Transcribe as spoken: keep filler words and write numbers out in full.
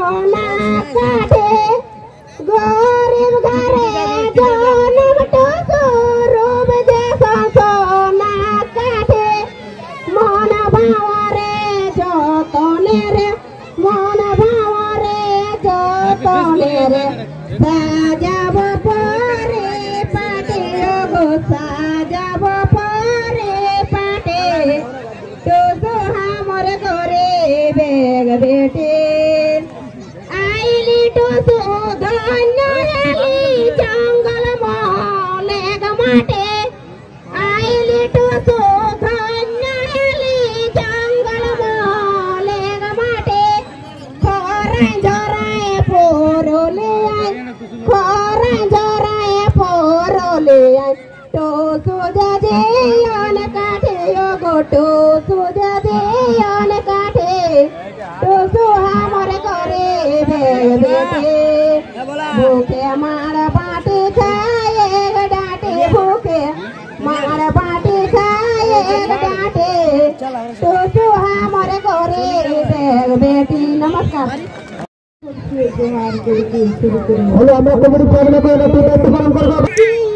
सोना काटे गरीब घरे जन्म टूसू रूप जैसा सोना काटे मन भावरे जतने रे मन भावरे जतने रे साजाब परे पाटे गो साजाब परे पाटे टूसू हमर करे बेग बेटे आईली टूसू धन्यली जंगल मोले गमाटे आईली टूसू धन्यली जंगल मोले गमाटे खोराय जोराय पोरोले आय खोराय जोराय पोरोले आय टूसू दे अन काटे गो टूसू दे अन काटे टूसू हमर करे बेटे भूखे मार पाटी खाए डाटे भूखे मार पाटी खाए डाटे टूसू हमर करे बेटी। नमस्कार। हेलो, আমরা কমিটি প্রোগ্রামে